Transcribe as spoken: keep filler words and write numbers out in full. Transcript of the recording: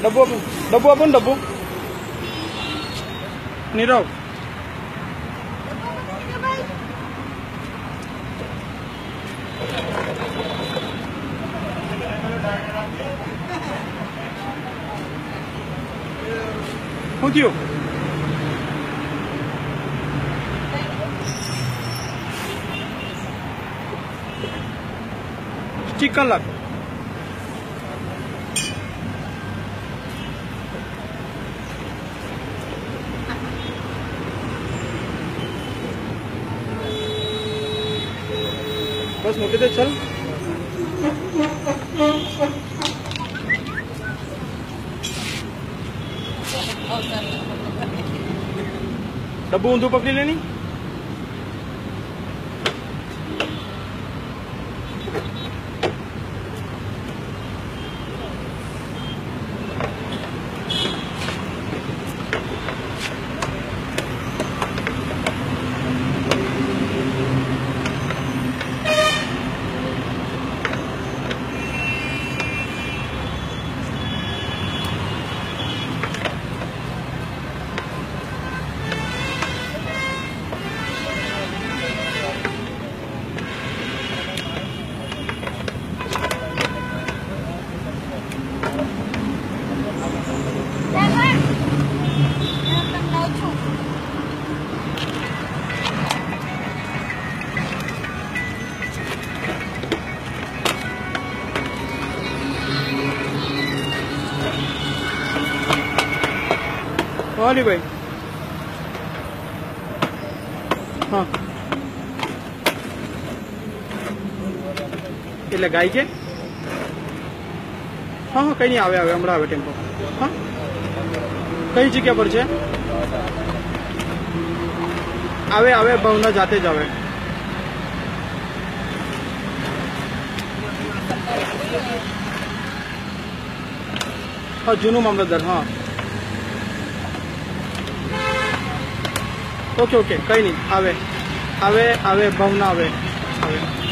डब्बू अपन डब्बू अपन डब्बू नीरव શું થયું? ચિકન લાગ बस मोटे दे चल डब्बू ऊंधू पकड़ी लेनी वाली भाई हाँ એટલે ગાય છે हाँ हाँ कहीं नहीं आवे आवे हमारा आवे टेम्पो हाँ कई जगह पर છે आवे आवे भावना जाते ज आवे हाँ जूनू मामलतदार हाँ ओके ओके कहीं नहीं आवे आवे आवे भावना आवे आवे